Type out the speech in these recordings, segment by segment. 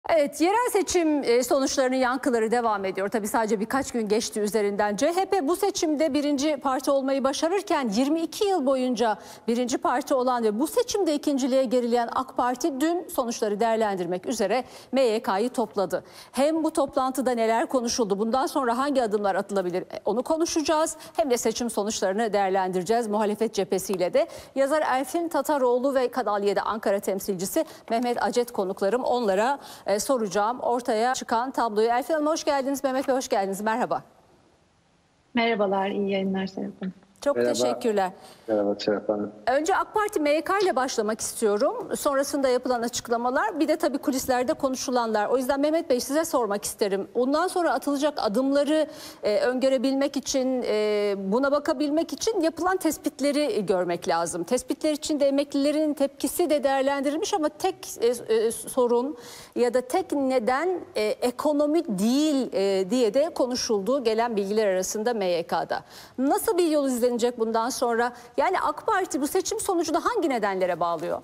Evet, yerel seçim sonuçlarının yankıları devam ediyor. Tabii sadece birkaç gün geçti üzerinden. CHP bu seçimde birinci parti olmayı başarırken 22 yıl boyunca birinci parti olan ve bu seçimde ikinciliğe gerileyen AK Parti dün sonuçları değerlendirmek üzere MYK'yı topladı. Hem bu toplantıda neler konuşuldu, bundan sonra hangi adımlar atılabilir onu konuşacağız. Hem de seçim sonuçlarını değerlendireceğiz muhalefet cephesiyle de. Yazar Elfin Tataroğlu ve Kanal 7 Ankara temsilcisi Mehmet Acet konuklarım, onlara soracağım ortaya çıkan tabloyu. Elfin Hanım hoş geldiniz, Mehmet Bey hoş geldiniz, merhaba. Merhabalar, iyi yayınlar Serap Hanım. Çok Merhaba. teşekkürler. Merhaba Serap Hanım. Önce AK Parti MYK ile başlamak istiyorum. Sonrasında yapılan açıklamalar, bir de tabii kulislerde konuşulanlar. O yüzden Mehmet Bey size sormak isterim. Ondan sonra atılacak adımları öngörebilmek için, buna bakabilmek için yapılan tespitleri görmek lazım. Tespitler için de emeklilerin tepkisi de değerlendirilmiş ama tek sorun ya da tek neden ekonomi değil diye de konuşuldu gelen bilgiler arasında MYK'da. Nasıl bir yol izlenecek bundan sonra? Yani AK Parti bu seçim sonucunu hangi nedenlere bağlıyor?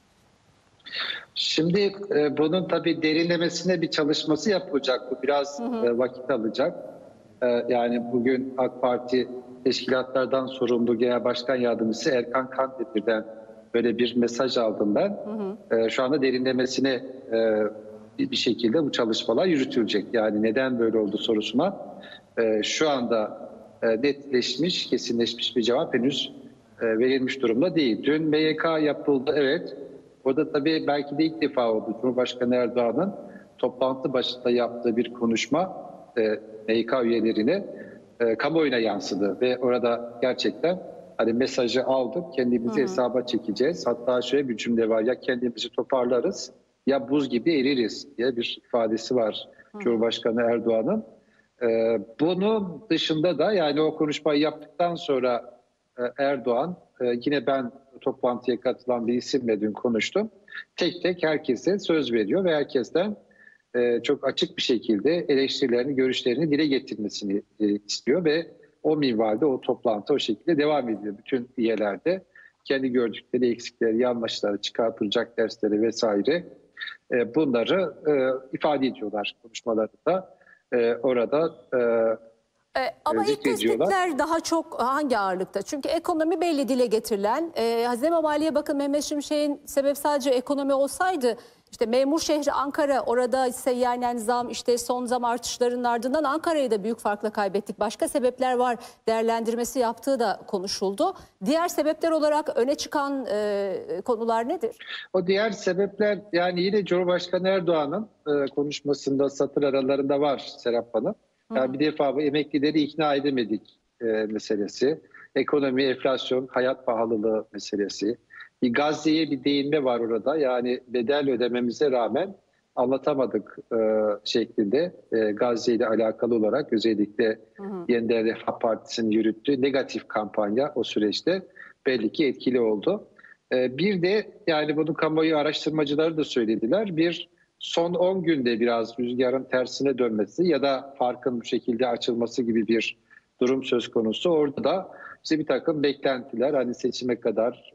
Şimdi bunun tabii derinlemesine bir çalışması yapılacak. Bu biraz vakit alacak. Yani bugün AK Parti teşkilatlardan sorumlu Genel Başkan Yardımcısı Erkan Kandemir'den böyle bir mesaj aldım ben. Şu anda derinlemesine bir şekilde bu çalışmalar yürütülecek. Yani neden böyle oldu sorusuna şu anda netleşmiş, kesinleşmiş bir cevap henüz verilmiş durumda değil. Dün MYK yapıldı, evet. Orada tabii belki de ilk defa oldu. Cumhurbaşkanı Erdoğan'ın toplantı başında yaptığı bir konuşma MYK üyelerine kamuoyuna yansıdı. Ve orada gerçekten hani mesajı aldık, kendimizi hesaba çekeceğiz. Hatta şöyle bir cümle var, ya kendimizi toparlarız ya buz gibi eririz diye bir ifadesi var Cumhurbaşkanı Erdoğan'ın. Bunun dışında da yani o konuşmayı yaptıktan sonra Erdoğan, yine ben toplantıya katılan bir isimle dün konuştum. Tek tek herkese söz veriyor ve herkesten çok açık bir şekilde eleştirilerini, görüşlerini dile getirmesini istiyor ve o minvalde o toplantı o şekilde devam ediyor. Bütün üyelerde kendi gördükleri eksikleri, yanlışları, çıkartılacak dersleri vesaire bunları ifade ediyorlar konuşmalarında. Orada ama ilk tespitler daha çok hangi ağırlıkta? Çünkü ekonomi belli dile getirilen. Hazine ve Maliye Bakanı Mehmet Şimşek'in sebep sadece ekonomi olsaydı, işte memur şehri Ankara, orada seyyanen zam, işte son zam artışlarının ardından Ankara'yı da büyük farkla kaybettik. Başka sebepler var değerlendirmesi yaptığı da konuşuldu. Diğer sebepler olarak öne çıkan konular nedir? O diğer sebepler yani yine Cumhurbaşkanı Erdoğan'ın konuşmasında satır aralarında var Serap Hanım. Yani bir defa bu emeklileri ikna edemedik meselesi, ekonomi, enflasyon, hayat pahalılığı meselesi. Bir Gazze'ye bir değinme var orada. Yani bedel ödememize rağmen anlatamadık şeklinde Gazze ile alakalı olarak özellikle Yeniden Refah Partisi'nin yürüttüğü negatif kampanya o süreçte belli ki etkili oldu. Bir de yani bunu kamuoyu araştırmacıları da söylediler. Bir son 10 günde biraz rüzgarın tersine dönmesi ya da farkın bu şekilde açılması gibi bir durum söz konusu. Orada da işte bir takım beklentiler, hani seçime kadar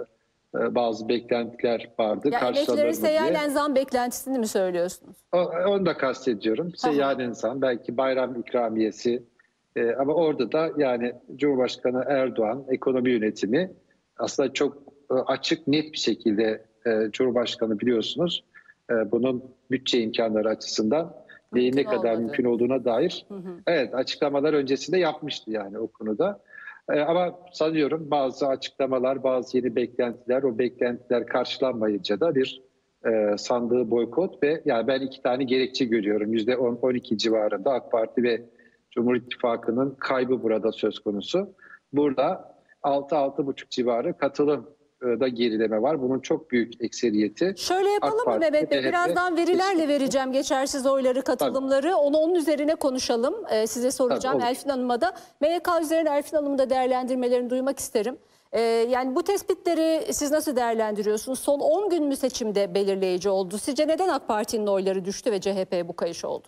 bazı beklentiler vardı. Yani emeklilerin seyyanen zam beklentisini mi söylüyorsunuz? Onu da kastediyorum. Seyyanen zam, belki bayram ikramiyesi. Ama orada da yani Cumhurbaşkanı Erdoğan ekonomi yönetimi aslında çok açık, net bir şekilde Cumhurbaşkanı biliyorsunuz. Bunun bütçe imkanları açısından ne kadar mümkün olduğuna dair evet açıklamalar öncesinde yapmıştı yani o konuda. Ama sanıyorum bazı açıklamalar, bazı yeni beklentiler, o beklentiler karşılanmayınca da bir sandığı boykot ve yani ben iki tane gerekçe görüyorum. %10-12 civarında AK Parti ve Cumhur İttifakı'nın kaybı burada söz konusu. Burada 6-6,5 civarı katılım da gerileme var. Bunun çok büyük ekseriyeti. Şöyle yapalım mı Mehmet Bey? Birazdan verilerle vereceğim geçersiz oyları, katılımları. Tabii. Onun üzerine konuşalım. Size soracağım. Tabii, Elfin Hanım'a da. MYK üzerine Elfin Hanım'ın da değerlendirmelerini duymak isterim. Yani bu tespitleri siz nasıl değerlendiriyorsunuz? Son 10 gün mü seçimde belirleyici oldu? Sizce neden AK Parti'nin oyları düştü ve CHP'ye bu kayış oldu?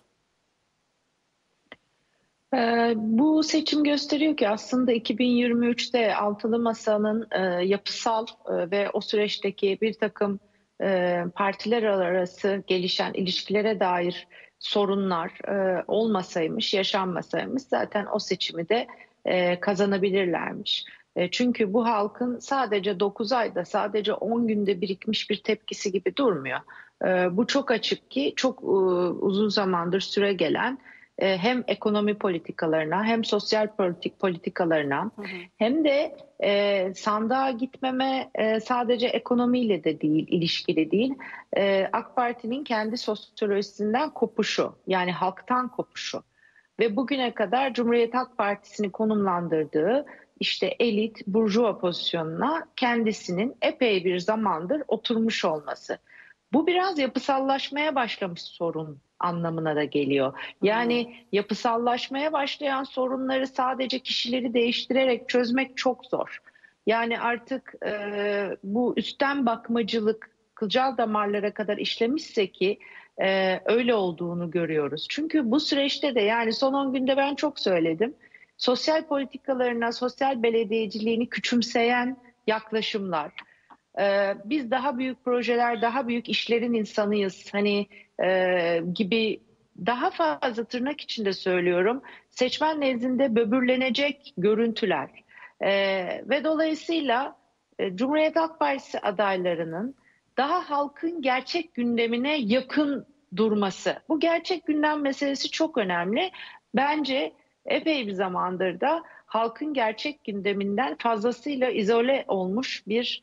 Bu seçim gösteriyor ki aslında 2023'te Altılı Masa'nın yapısal ve o süreçteki bir takım partiler arası gelişen ilişkilere dair sorunlar olmasaymış, yaşanmasaymış zaten o seçimi de kazanabilirlermiş. Çünkü bu halkın sadece 9 ayda, sadece 10 günde birikmiş bir tepkisi gibi durmuyor. Bu çok açık ki çok uzun zamandır süre gelen hem ekonomi politikalarına hem sosyal politikalarına hem de sandığa gitmeme sadece ekonomiyle de değil, ilişkili değil. AK Parti'nin kendi sosyolojisinden kopuşu, yani halktan kopuşu ve bugüne kadar Cumhuriyet Halk Partisi'ni konumlandırdığı işte elit, burjuva pozisyonuna kendisinin epey bir zamandır oturmuş olması. Bu biraz yapısallaşmaya başlamış sorun anlamına da geliyor. Yani yapısallaşmaya başlayan sorunları sadece kişileri değiştirerek çözmek çok zor. Yani artık bu üstten bakmacılık kılcal damarlara kadar işlemişse ki öyle olduğunu görüyoruz. Çünkü bu süreçte de yani son 10 günde ben çok söyledim. Sosyal politikalarına, sosyal belediyeciliğini küçümseyen yaklaşımlar, biz daha büyük projeler, daha büyük işlerin insanıyız hani gibi daha fazla tırnak içinde söylüyorum seçmen nezdinde böbürlenecek görüntüler ve dolayısıyla Cumhuriyet Halk Partisi adaylarının daha halkın gerçek gündemine yakın durması. Bu gerçek gündem meselesi çok önemli. Bence epey bir zamandır da halkın gerçek gündeminden fazlasıyla izole olmuş bir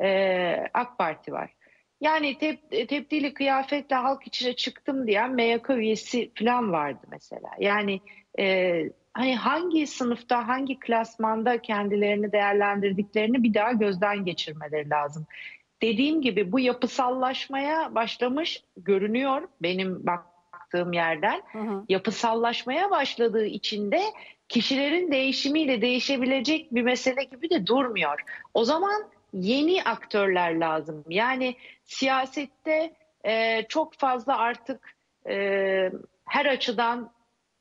AK Parti var. Yani tepdili kıyafetle halk içine çıktım diyen MYK üyesi falan vardı mesela. Yani hani hangi sınıfta, hangi klasmanda kendilerini değerlendirdiklerini bir daha gözden geçirmeleri lazım. Dediğim gibi bu yapısallaşmaya başlamış görünüyor benim baktığım yerden. Yapısallaşmaya başladığı için de kişilerin değişimiyle değişebilecek bir mesele gibi de durmuyor. O zaman yeni aktörler lazım. Yani siyasette çok fazla artık her açıdan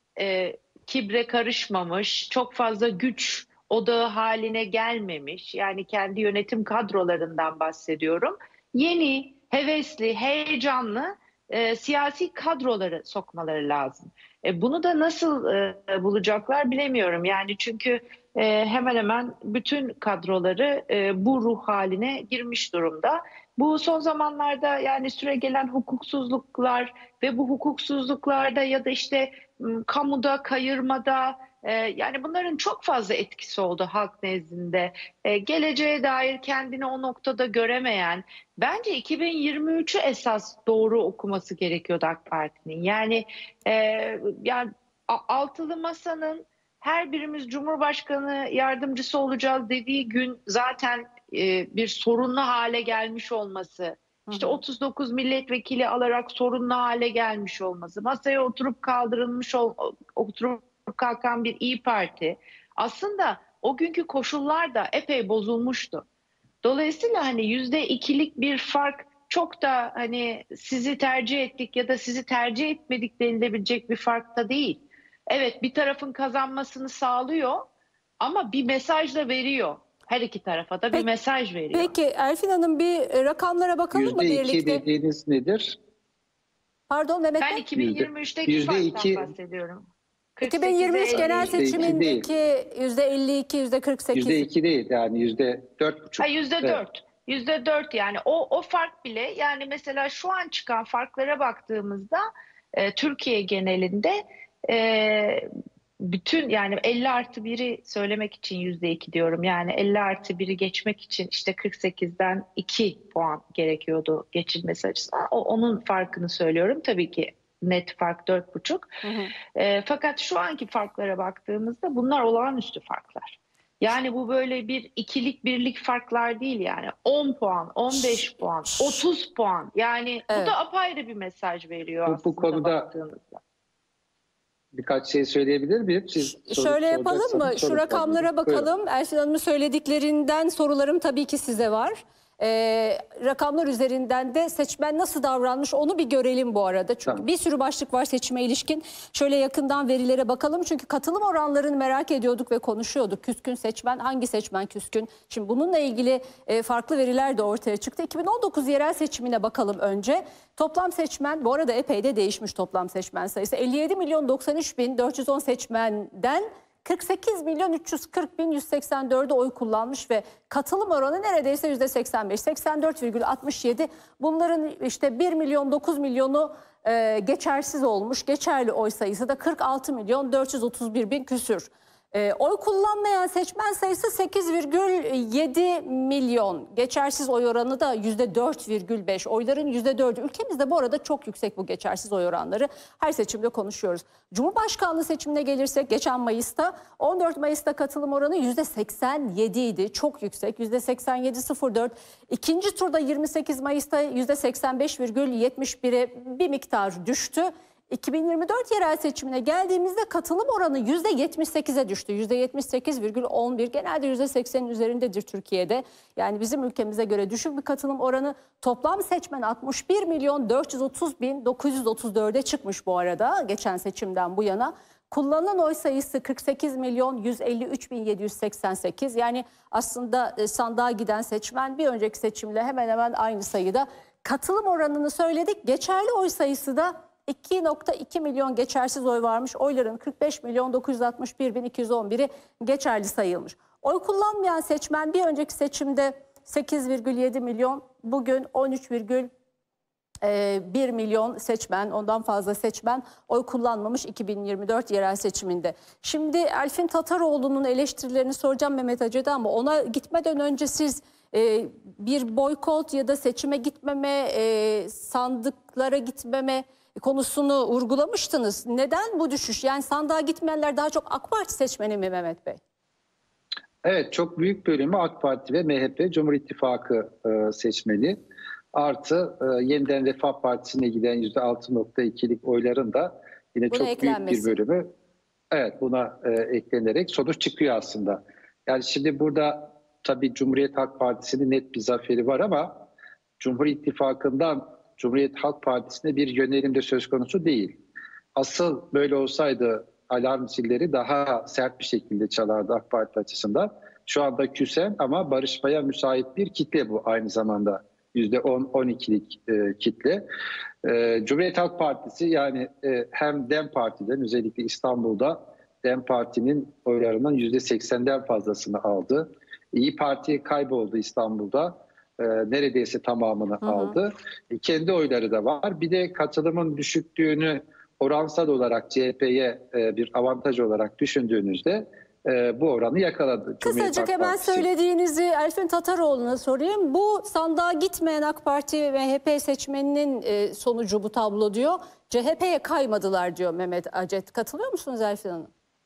kibre karışmamış, çok fazla güç odağı haline gelmemiş. Yani kendi yönetim kadrolarından bahsediyorum. Yeni, hevesli, heyecanlı siyasi kadroları sokmaları lazım. Bunu da nasıl bulacaklar bilemiyorum. Yani çünkü hemen hemen bütün kadroları bu ruh haline girmiş durumda. Bu son zamanlarda yani süregelen hukuksuzluklar ve bu hukuksuzluklarda ya da işte kamuda, kayırmada yani bunların çok fazla etkisi oldu halk nezdinde. Geleceğe dair kendini o noktada göremeyen, bence 2023'ü esas doğru okuması gerekiyordu AK Parti'nin. Yani altılı masanın her birimiz Cumhurbaşkanı yardımcısı olacağız dediği gün zaten bir sorunlu hale gelmiş olması, işte 39 milletvekili alarak sorunlu hale gelmiş olması, masaya oturup oturup kalkan bir İYİ Parti aslında o günkü koşullar da epey bozulmuştu. Dolayısıyla hani %2'lik bir fark çok da hani sizi tercih ettik ya da sizi tercih etmedik denilebilecek bir fark da değil. Evet, bir tarafın kazanmasını sağlıyor ama bir mesaj da veriyor. Her iki tarafa da bir mesaj veriyor. Peki Elfin Hanım bir rakamlara bakalım mı birlikte? %2 dediğiniz nedir? Pardon Mehmet Bey. Ben 2023'teki farktan bahsediyorum. 2023 genel seçimindeki %52, %48. %2 değil yani %4,5. %4. Evet. %4 yani o fark bile yani mesela şu an çıkan farklara baktığımızda Türkiye genelinde bütün yani 50+1'i söylemek için %2 diyorum. Yani 50+1'i geçmek için işte 48'den 2 puan gerekiyordu geçilmesi açısından. Onun farkını söylüyorum. Tabii ki net fark 4,5. Fakat şu anki farklara baktığımızda bunlar olağanüstü farklar. Yani bu böyle bir ikilik birlik farklar değil yani 10 puan, 15 puan, 30 puan yani bu da apayrı bir mesaj veriyor aslında bu konuda baktığımızda. Birkaç şey söyleyebilir miyim? Şöyle yapalım mı? Şu rakamlara bakalım. Elfin Hanım'ın söylediklerinden sorularım tabii ki size var. Rakamlar üzerinden de seçmen nasıl davranmış onu bir görelim bu arada. Çünkü Tamam. bir sürü başlık var seçime ilişkin. Şöyle yakından verilere bakalım. Çünkü katılım oranlarını merak ediyorduk ve konuşuyorduk. Küskün seçmen, hangi seçmen küskün? Şimdi bununla ilgili farklı veriler de ortaya çıktı. 2019 yerel seçimine bakalım önce. Toplam seçmen, bu arada epey de değişmiş toplam seçmen sayısı. 57 milyon 93 bin 410 seçmenden 48 milyon 340 bin 184'e oy kullanmış ve katılım oranı neredeyse %85, 84,67. Bunların işte 1 milyon 9 milyonu geçersiz olmuş. Geçerli oy sayısı da 46 milyon 431 bin küsür. Oy kullanmayan seçmen sayısı 8,7 milyon. Geçersiz oy oranı da %4,5. Oyların %4'ü. Ülkemizde bu arada çok yüksek bu geçersiz oy oranları. Her seçimde konuşuyoruz. Cumhurbaşkanlığı seçimine gelirsek geçen Mayıs'ta 14 Mayıs'ta katılım oranı %87 idi. Çok yüksek. %87,04. İkinci turda 28 Mayıs'ta %85,71'e bir miktar düştü. 2024 yerel seçimine geldiğimizde katılım oranı %78'e düştü. %78,11, genelde %80'in üzerindedir Türkiye'de. Yani bizim ülkemize göre düşük bir katılım oranı. Toplam seçmen 61 milyon 430 bin 934'e çıkmış bu arada geçen seçimden bu yana. Kullanılan oy sayısı 48 milyon 153 bin 788. Yani aslında sandığa giden seçmen bir önceki seçimle hemen hemen aynı sayıda. Katılım oranını söyledik. Geçerli oy sayısı da 2,2 milyon geçersiz oy varmış. Oyların 45 milyon 961 bin 211'i geçerli sayılmış. Oy kullanmayan seçmen bir önceki seçimde 8,7 milyon, bugün 13,1 milyon seçmen, ondan fazla seçmen oy kullanmamış 2024 yerel seçiminde. Şimdi Elfin Tataroğlu'nun eleştirilerini soracağım Mehmet Ace'de ama ona gitmeden önce siz bir boykot ya da seçime gitmeme, sandıklara gitmeme konusunu vurgulamıştınız. Neden bu düşüş? Yani sandığa gitmeyenler daha çok AK Parti seçmeni mi Mehmet Bey? Evet, çok büyük bölümü AK Parti ve MHP Cumhur İttifakı seçmeni. Artı yeniden Refah Partisi'ne giden %6,2'lik oyların da yine Buna çok eklenmesi. büyük bir bölümü buna eklenerek sonuç çıkıyor aslında. Yani şimdi burada tabii Cumhuriyet Halk Partisi'nin net bir zaferi var ama Cumhur İttifakı'ndan Cumhuriyet Halk Partisi'ne bir yönelim de söz konusu değil. Asıl böyle olsaydı alarm zilleri daha sert bir şekilde çalardı AK Parti açısından. Şu anda küsen ama barışmaya müsait bir kitle bu aynı zamanda. %10-12'lik kitle. Cumhuriyet Halk Partisi yani hem DEM Parti'den özellikle İstanbul'da DEM Parti'nin oylarının %80'den fazlasını aldı. İYİ Parti kayboldu İstanbul'da. Neredeyse tamamını aldı. Kendi oyları da var. Bir de katılımın düşüklüğünü oransal olarak CHP'ye bir avantaj olarak düşündüğünüzde bu oranı yakaladı. Kısacık hemen söylediğinizi Elfin Tataroğlu'na sorayım. Bu sandığa gitmeyen AK Parti ve MHP seçmeninin sonucu bu tablo diyor. CHP'ye kaymadılar diyor Mehmet Acet. Katılıyor musunuz Elfin Hanım?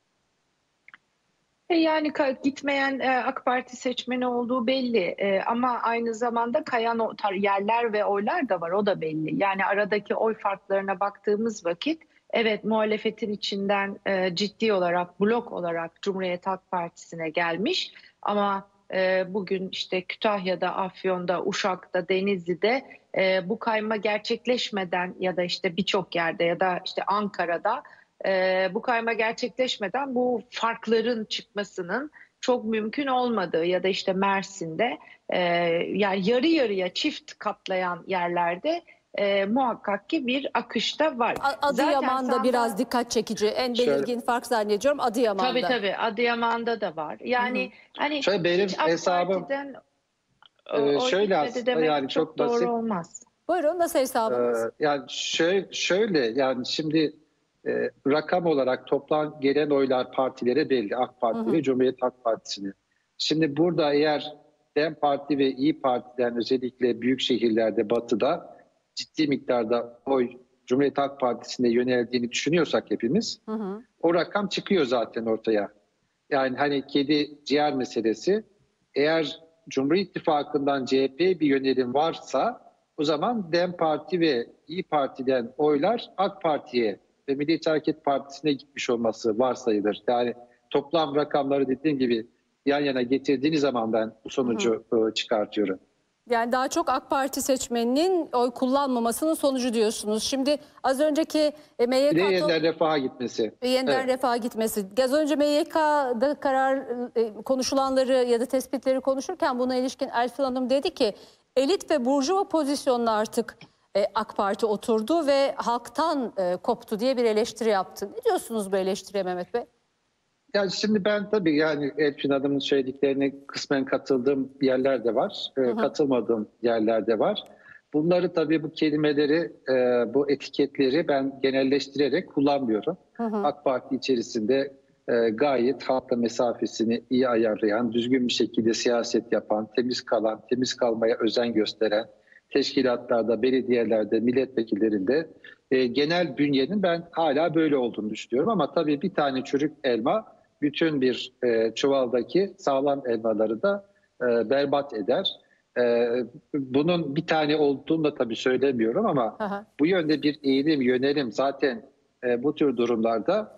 Yani gitmeyen AK Parti seçmeni olduğu belli ama aynı zamanda kayan yerler ve oylar da var, o da belli. Yani aradaki oy farklarına baktığımız vakit evet muhalefetin içinden ciddi olarak blok olarak Cumhuriyet Halk Partisi'ne gelmiş ama bugün işte Kütahya'da, Afyon'da, Uşak'ta, Denizli'de bu kayma gerçekleşmeden ya da işte birçok yerde ya da işte Ankara'da bu kayma gerçekleşmeden bu farkların çıkmasının çok mümkün olmadığı ya da işte Mersin'de yani yarı yarıya çift katlayan yerlerde muhakkak ki bir akışta var. Adıyaman'da biraz dikkat çekici. En belirgin fark zannediyorum Adıyaman'da. Tabii Adıyaman'da da var. Yani hani benim hiç AK hesabım şöyle aslında yani çok doğru basit. Olmaz. Buyurun, nasıl hesabınız? Yani şöyle yani şimdi rakam olarak toplam gelen oylar partilere belli. AK Parti ve Cumhuriyet Halk Partisi'ne. Şimdi burada eğer DEM Parti ve İYİ Parti'den özellikle büyük şehirlerde batıda ciddi miktarda oy Cumhuriyet Halk Partisi'ne yöneldiğini düşünüyorsak hepimiz o rakam çıkıyor zaten ortaya. Yani hani kedi ciğer meselesi, eğer Cumhur İttifakı'ndan CHP'ye bir yönelim varsa o zaman DEM Parti ve İYİ Parti'den oylar AK Parti'ye ve Milliyetçi Hareket Partisi'ne gitmiş olması varsayılır. Yani toplam rakamları dediğim gibi yan yana getirdiğiniz zaman ben bu sonucu çıkartıyorum. Yani daha çok AK Parti seçmeninin oy kullanmamasının sonucu diyorsunuz. Şimdi az önceki MYK... Bir de yeniden refaha gitmesi. Yeniden Evet. refaha gitmesi. Az önce MYK'da karar konuşulanları ya da tespitleri konuşurken buna ilişkin Elfin Hanım dedi ki elit ve burjuva pozisyonuna artık AK Parti oturdu ve halktan koptu diye bir eleştiri yaptı. Ne diyorsunuz bu eleştiriye Mehmet Bey? Yani şimdi ben tabii yani Elfin Hanım'ın söylediklerine kısmen katıldığım yerler de var. Katılmadığım yerler de var. Bunları tabii bu kelimeleri, bu etiketleri ben genelleştirerek kullanmıyorum. AK Parti içerisinde gayet halkla mesafesini iyi ayarlayan, düzgün bir şekilde siyaset yapan, temiz kalan, temiz kalmaya özen gösteren, teşkilatlarda, belediyelerde, milletvekillerinde genel bünyenin ben hala böyle olduğunu düşünüyorum. Ama tabii bir tane çürük elma bütün bir çuvaldaki sağlam elmaları da berbat eder. Bunun bir tane olduğunu da tabii söylemiyorum ama bu yönde bir eğilim, yönelim zaten bu tür durumlarda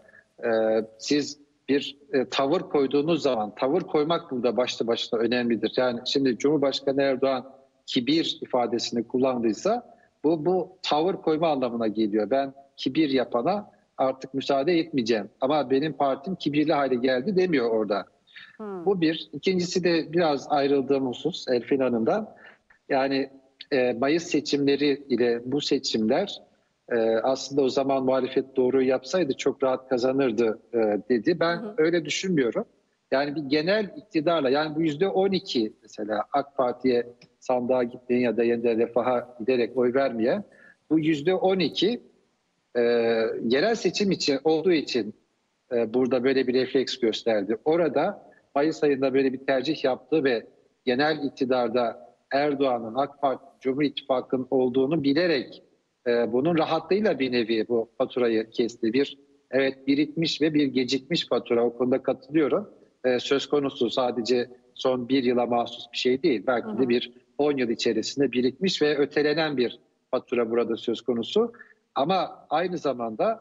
siz bir tavır koyduğunuz zaman, tavır koymak burada başlı başına önemlidir. Yani şimdi Cumhurbaşkanı Erdoğan kibir ifadesini kullandıysa bu tavır koyma anlamına geliyor. Ben kibir yapana artık müsaade etmeyeceğim. Ama benim partim kibirli hale geldi demiyor orada. Bu bir. İkincisi de biraz ayrıldığım husus Elfin Hanım'dan. Yani Mayıs seçimleri ile bu seçimler aslında o zaman muhalefet doğruyu yapsaydı çok rahat kazanırdı dedi. Ben öyle düşünmüyorum. Yani bir genel iktidarla yani bu %12 mesela AK Parti'ye sandığa gitmeyen ya da yeniden refaha giderek oy vermeyen bu %12 yerel seçim için olduğu için burada böyle bir refleks gösterdi. Orada Mayıs ayında böyle bir tercih yaptı ve genel iktidarda Erdoğan'ın AK Parti Cumhur İttifakı'nın olduğunu bilerek bunun rahatlığıyla bir nevi bu faturayı kesti. Evet birikmiş ve bir gecikmiş fatura, o konuda katılıyorum. Söz konusu sadece son bir yıla mahsus bir şey değil. Belki de bir 10 yıl içerisinde birikmiş ve ötelenen bir fatura burada söz konusu. Ama aynı zamanda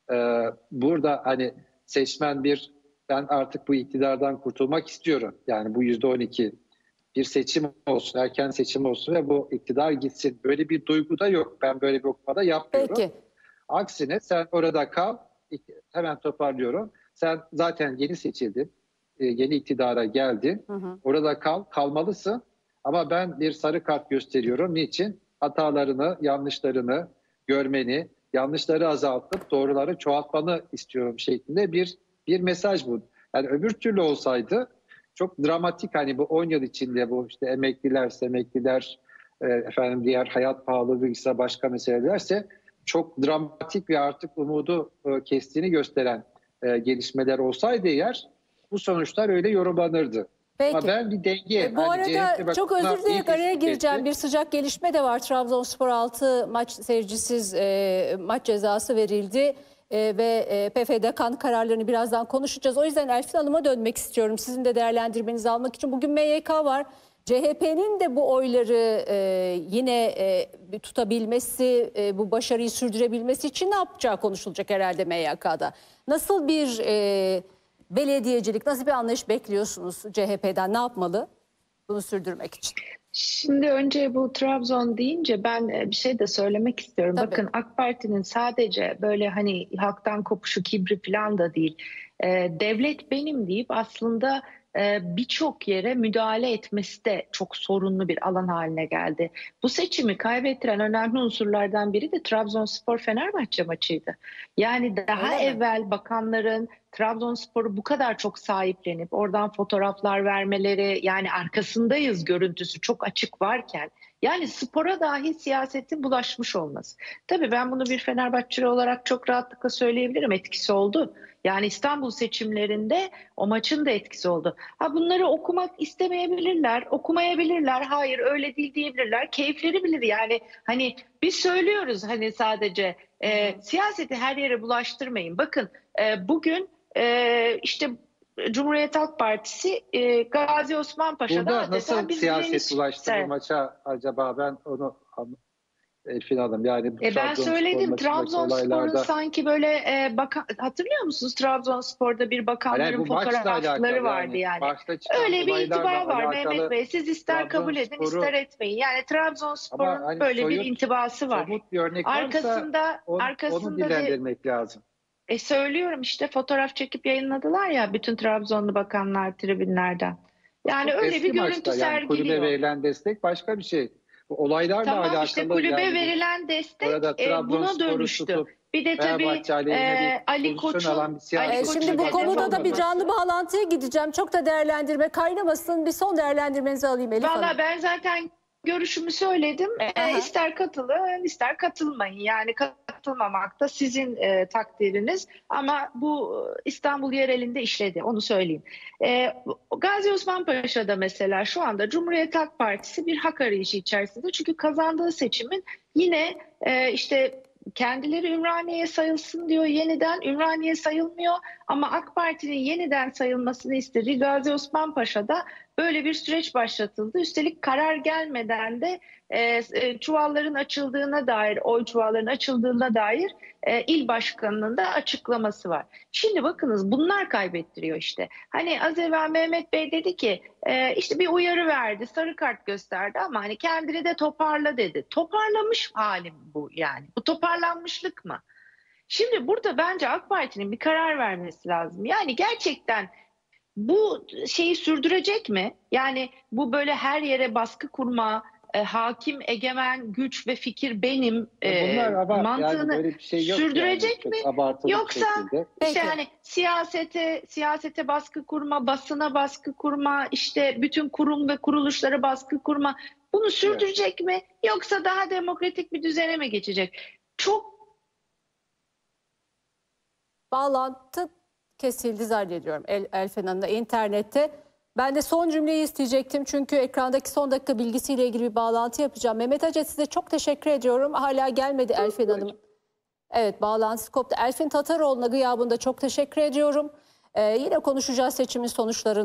burada hani seçmen ben artık bu iktidardan kurtulmak istiyorum. Yani bu %12 bir seçim olsun, erken seçim olsun ve bu iktidar gitsin. Böyle bir duygu da yok. Ben böyle bir okumada yapmıyorum. Peki. Aksine sen orada kal, hemen toparlıyorum. Sen zaten yeni seçildin, yeni iktidara geldin. Orada kalmalısın. Ama ben bir sarı kart gösteriyorum. Niçin? Hatalarını, yanlışlarını görmeni, yanlışları azaltıp doğruları çoğaltmanı istiyorum şeklinde bir mesaj bu. Yani öbür türlü olsaydı çok dramatik, hani bu 10 yıl içinde bu işte emekliler, efendim diğer hayat pahalılığıysa başka meselelerse çok dramatik ve artık umudu kestiğini gösteren gelişmeler olsaydı eğer bu sonuçlar öyle yorumlanırdı. Peki. Ama ben bir denge... Bu arada çok özür dileyerek araya gireceğim. Bir sıcak gelişme de var. Trabzonspor 6 maç seyircisiz maç cezası verildi. Ve PFD kararlarını birazdan konuşacağız. O yüzden Elfin Hanım'a dönmek istiyorum. Sizin de değerlendirmenizi almak için. Bugün MYK var. CHP'nin de bu oyları yine tutabilmesi, bu başarıyı sürdürebilmesi için ne yapacağı konuşulacak herhalde MYK'da. Nasıl bir belediyecilik, nasıl bir anlayış bekliyorsunuz CHP'den? Ne yapmalı bunu sürdürmek için? Şimdi önce bu Trabzon deyince ben bir şey de söylemek istiyorum. Tabii. Bakın AK Parti'nin sadece böyle hani halktan kopuşu, kibri falan da değil. Devlet benim deyip aslında birçok yere müdahale etmesi de çok sorunlu bir alan haline geldi. Bu seçimi kaybettiren önemli unsurlardan biri de Trabzonspor-Fenerbahçe maçıydı. Yani daha evvel bakanların Trabzonspor'u bu kadar çok sahiplenip oradan fotoğraflar vermeleri, yani arkasındayız görüntüsü çok açık varken, yani spora dahi siyasetin bulaşmış olması. Tabii ben bunu bir Fenerbahçeli olarak çok rahatlıkla söyleyebilirim, etkisi oldu. Yani İstanbul seçimlerinde o maçın da etkisi oldu. Bunları okumak istemeyebilirler, okumayabilirler, hayır öyle değil diyebilirler, keyifleri bilir. Yani hani biz söylüyoruz hani sadece siyaseti her yere bulaştırmayın. Bakın bugün işte Cumhuriyet Halk Partisi Gazi Osman Paşa'da burada nasıl siyaset bulaştı bu maça acaba, ben onu Elfin Hanım. Yani Ben söyledim, Trabzonspor'un sanki böyle hatırlıyor musunuz? Trabzonspor'da bir bakanların fotoğrafları vardı yani. Öyle bir intiba var Mehmet Bey. Siz ister kabul edin ister etmeyin. Yani Trabzonspor'un hani böyle bir intibası var. Bir örnek arkasında onu dillendirmek lazım. Söylüyorum işte, fotoğraf çekip yayınladılar ya bütün Trabzonlu bakanlar tribünlerden. Yani çok öyle bir görüntü sergiliyor. Kulübe verilen destek başka bir şey. Olaylarla tamam, alakalı. İşte kulübe verilen destek buna dönüştü. Bir de tabii Ali Koç'un... Şimdi bu konuda da bir canlı bağlantıya gideceğim. Çok da değerlendirme kaynamasın. Bir son değerlendirmenizi alayım Elif Hanım. Valla ben zaten görüşümü söyledim. İster katılın ister katılmayın. Yani katılmamak da sizin takdiriniz. Ama bu İstanbul yerelinde işledi. Onu söyleyeyim. Gazi Osman Paşa'da mesela şu anda Cumhuriyet Halk Partisi bir hak arayışı içerisinde. Çünkü kazandığı seçimin yine işte kendileri Ümraniye'ye sayılsın diyor. Yeniden Ümraniye sayılmıyor. Ama AK Parti'nin yeniden sayılmasını istediği Gazi Osman Paşa'da böyle bir süreç başlatıldı. Üstelik karar gelmeden de çuvalların açıldığına dair, oy çuvalların açıldığına dair il başkanının da açıklaması var. Şimdi bakınız, bunlar kaybettiriyor işte. Hani az evvel Mehmet Bey dedi ki işte bir uyarı verdi, sarı kart gösterdi ama hani kendini de toparla dedi. Toparlamış halim bu yani. Bu toparlanmışlık mı? Şimdi burada bence AK Parti'nin bir karar vermesi lazım. Yani gerçekten bu şeyi sürdürecek mi? Yani bu böyle her yere baskı kurma, hakim, egemen, güç ve fikir benim mantığını yani şey sürdürecek mi? Yoksa işte hani siyasete baskı kurma, basına baskı kurma, işte bütün kurum ve kuruluşlara baskı kurma, bunu sürdürecek mi? Yoksa daha demokratik bir düzene mi geçecek? Çok bağlantı kesildi zannediyorum Elfin Hanım'da internette. Ben de son cümleyi isteyecektim çünkü ekrandaki son dakika bilgisiyle ilgili bir bağlantı yapacağım. Mehmet Acet, size çok teşekkür ediyorum. Hala gelmedi Elfin Hanım. Evet, bağlantısı koptu. Elfin Tataroğlu'na gıyabında çok teşekkür ediyorum. Yine konuşacağız seçimin sonuçlarını.